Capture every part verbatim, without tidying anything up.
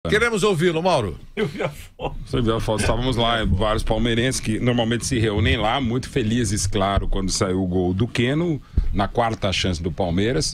Queremos ouvi-lo, Mauro. Eu vi a foto. Você viu a foto? Estávamos lá, vários palmeirenses que normalmente se reúnem lá, muito felizes, claro, quando saiu o gol do Keno, na quarta chance do Palmeiras,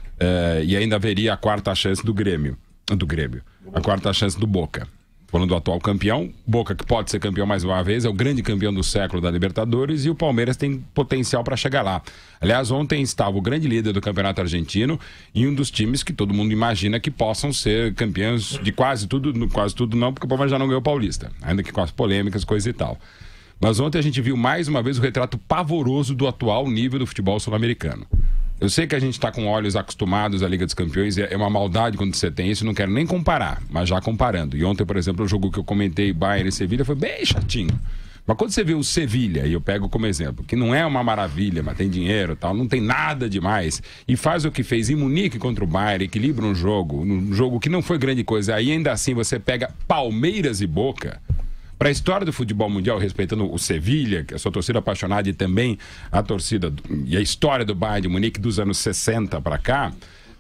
é, e ainda haveria a quarta chance do Grêmio, do Grêmio, a quarta chance do Boca. Falando do atual campeão, Boca, que pode ser campeão mais uma vez, é o grande campeão do século da Libertadores, e o Palmeiras tem potencial para chegar lá. Aliás, ontem estava o grande líder do campeonato argentino e um dos times que todo mundo imagina que possam ser campeões de quase tudo, quase tudo não, porque o Palmeiras já não ganhou o Paulista, ainda que com as polêmicas, coisa e tal. Mas ontem a gente viu mais uma vez o retrato pavoroso do atual nível do futebol sul-americano. Eu sei que a gente está com olhos acostumados à Liga dos Campeões, é uma maldade quando você tem isso, não quero nem comparar, mas já comparando. E ontem, por exemplo, o jogo que eu comentei, Bayern e Sevilha, foi bem chatinho. Mas quando você vê o Sevilha, e eu pego como exemplo, que não é uma maravilha, mas tem dinheiro e tal, não tem nada demais, e faz o que fez em Munique contra o Bayern, equilibra um jogo, um jogo que não foi grande coisa, aí ainda assim você pega Palmeiras e Boca. Para a história do futebol mundial, respeitando o Sevilha, que é a sua torcida apaixonada, e também a torcida do, e a história do Bayern de Munique dos anos sessenta para cá,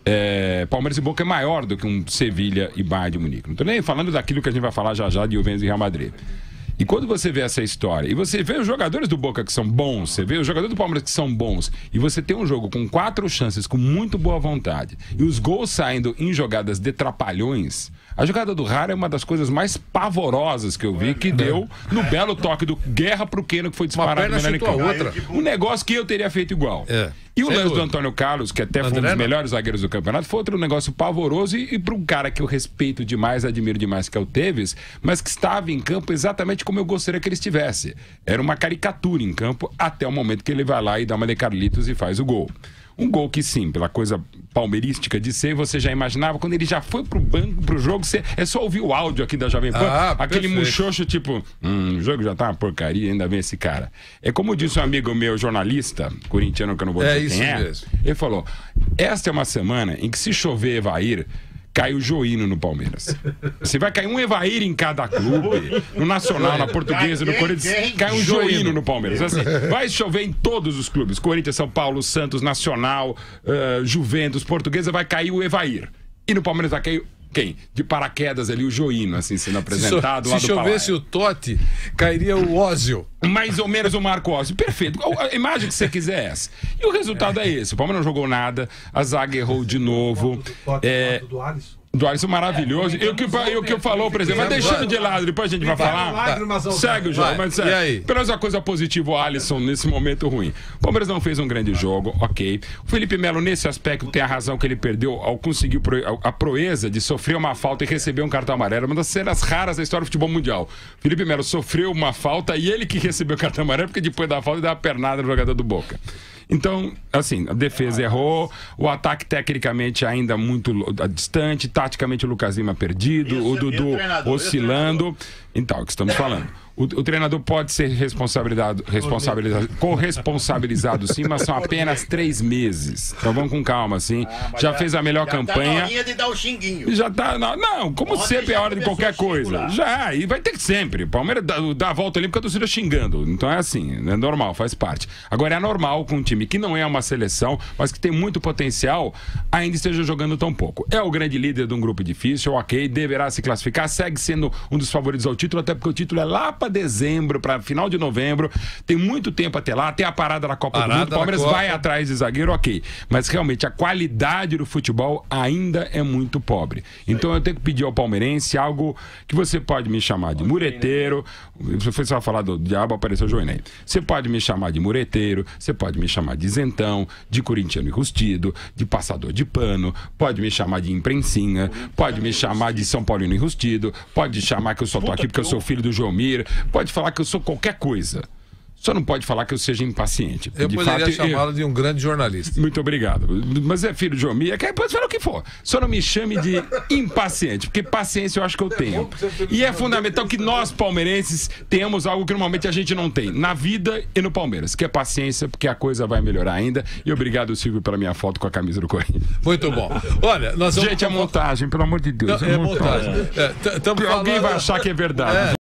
é, Palmeiras e Boca é maior do que um Sevilha e Bayern de Munique. Não estou nem falando daquilo que a gente vai falar já já de Juventus e Real Madrid. E quando você vê essa história, e você vê os jogadores do Boca que são bons, você vê os jogadores do Palmeiras que são bons, e você tem um jogo com quatro chances, com muito boa vontade, e os gols saindo em jogadas de trapalhões, a jogada do Rara é uma das coisas mais pavorosas que eu vi, que deu no belo toque do Guerra pro Keno, que foi disparado no melhor em campo. Outra. Um negócio que eu teria feito igual. É. E o lance do Antônio Carlos, que até foi um dos melhores zagueiros do campeonato, foi outro negócio pavoroso, e, e para um cara que eu respeito demais, admiro demais, que é o Tevez, mas que estava em campo exatamente como eu gostaria que ele estivesse. Era uma caricatura em campo, até o momento que ele vai lá e dá uma de Carlitos e faz o gol. Um gol que sim, pela coisa palmeirística de ser, você já imaginava, quando ele já foi pro banco, pro jogo, você, é só ouvir o áudio aqui da Jovem Pan, ah, aquele perfeito. Muxoxo tipo, hum, o jogo já tá uma porcaria, ainda vem esse cara. É como disse um amigo meu, jornalista, corintiano, que eu não vou dizer é quem isso é, mesmo. Ele falou, esta é uma semana em que se chover Evair, cai o Joino no Palmeiras. Você vai cair um Evair em cada clube, no Nacional, na Portuguesa, no Corinthians, cai um Joino no Palmeiras. Assim, vai chover em todos os clubes, Corinthians, São Paulo, Santos, Nacional, uh, Juventus, Portuguesa, vai cair o Evair. E no Palmeiras vai cair quem? De paraquedas ali, o Joino, assim, sendo apresentado. Se, so, se chovesse o Totti, cairia o Ózio. Mais ou menos o Marco Ózio. Perfeito. A imagem que você quiser é essa. E o resultado é esse. O Palmeiras não jogou nada, a zaga errou de novo. É... Do Alisson maravilhoso. E o que, o que eu falou, por exemplo, mas deixando de lado, depois a gente vai falar. Segue o jogo, mas segue. Pelo menos uma coisa positiva, o Alisson nesse momento ruim. O Palmeiras não fez um grande jogo, ok. O Felipe Melo, nesse aspecto, tem a razão que ele perdeu ao conseguir a proeza de sofrer uma falta e receber um cartão amarelo. Uma das cenas raras da história do futebol mundial. O Felipe Melo sofreu uma falta e ele que recebeu o cartão amarelo, porque depois da falta ele dá uma pernada no jogador do Boca. Então, assim, a defesa errou, o ataque tecnicamente ainda muito distante, taticamente o Lucas Lima perdido, o Dudu oscilando. Então, é o que estamos falando. O, o treinador pode ser responsabilizado, responsabilizado, corresponsabilizado sim, mas são apenas três meses. Então vamos com calma, assim. Ah, já, já fez a melhor já campanha. Tá de dar o xinguinho. Já tá. Não, não como Ontem sempre é hora de qualquer coisa. Já, e vai ter que sempre. O Palmeiras dá, dá a volta ali porque a torcida xingando. Então é assim, é normal, faz parte. Agora é normal com um time que não é uma seleção, mas que tem muito potencial, ainda esteja jogando tão pouco. É o grande líder de um grupo difícil, ok, deverá se classificar, segue sendo um dos favoritos ao título, até porque o título é lá para dezembro, para final de novembro, tem muito tempo até lá, tem a parada da Copa parada do Mundo, o Palmeiras vai atrás de zagueiro, ok, mas realmente a qualidade do futebol ainda é muito pobre. Então eu tenho que pedir ao palmeirense algo que você pode me chamar de mureteiro, você vai falar do diabo, apareceu o Joinei. Você pode me chamar de mureteiro, você pode me chamar de isentão, de corintiano enrustido, de passador de pano, pode me chamar de imprensinha, pode me chamar de São Paulino enrustido, pode chamar que eu só tô aqui porque eu sou filho do Jomir, pode falar que eu sou qualquer coisa. Só não pode falar que eu seja impaciente. Eu de poderia fato, chamá-lo eu... de um grande jornalista. Muito obrigado. Mas é filho de Jomir, que pode falar o que for. Só não me chame de impaciente, porque paciência eu acho que eu tenho. E é fundamental que nós, palmeirenses, tenhamos algo que normalmente a gente não tem, na vida e no Palmeiras, que é paciência, porque a coisa vai melhorar ainda. E obrigado, Silvio, pela minha foto com a camisa do Corinthians. Muito bom. Olha, nós vamos... Gente, é montagem, pelo amor de Deus. Não, é montagem. É, Alguém vai achar que é verdade. É.